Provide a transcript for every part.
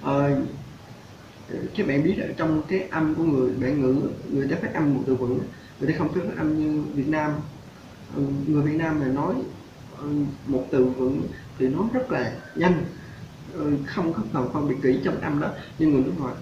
Ờ, các bạn biết ở trong cái âm của bản ngữ, người ta phát âm một từ vựng, người ta không phát âm như Việt Nam. Người Việt Nam mà nói một từ vựng thì nó rất là nhanh, không có cần phân biệt kỹ trong âm đó, nhưng người nước ngoài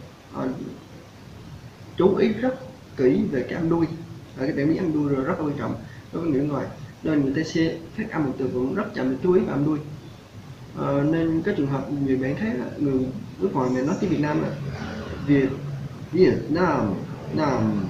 chú ý rất kỹ về cái âm đuôi. Cái bạn biết âm đuôi rồi rất là quan trọng đối với người nước ngoài, nên người ta sẽ phát âm một từ vựng rất chậm để chú ý vào âm đuôi. Nên cái trường hợp nhiều bạn thấy là người nước ngoài mà nói tiếng Việt Nam là Việt Nam Nam,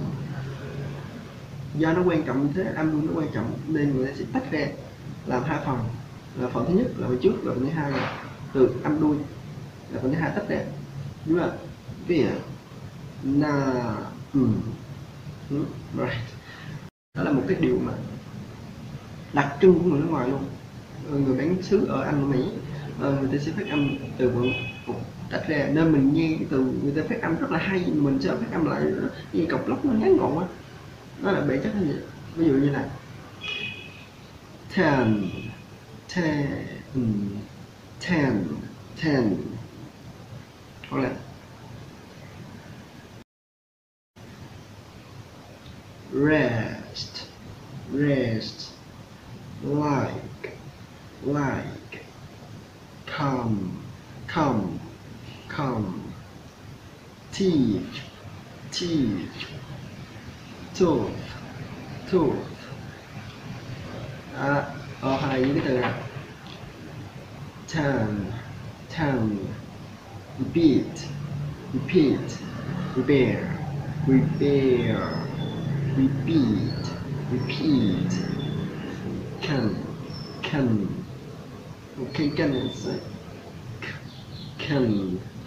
do nó quan trọng thế, âm đuôi nó quan trọng nên người ta sẽ tách ra làm hai phần, là phần thứ nhất là phần trước, và phần thứ hai là từ âm đuôi, là phần thứ hai tách ra, đúng không? Việt Nam. Right. Đó là một cái điều mà đặc trưng của người nước ngoài luôn. Người bản xứ ở Anh, ở Mỹ, người ta sẽ phát âm từ vựng tách ra, nên mình nghe cái từ người ta phát âm rất là hay, mình sẽ phát âm lại như cọc lóc, nó ngắn gọn quá. Đó là bản chất như vậy. Ví dụ như là ten, ten, ten, ten, hoặc là rest, rest, like, like, come, come, come, teach, teach, tooth, tooth. Hay là những cái từ này: turn, turn, repeat, repeat, repair, repair, repeat, repeat, can, can. Okay, can is can.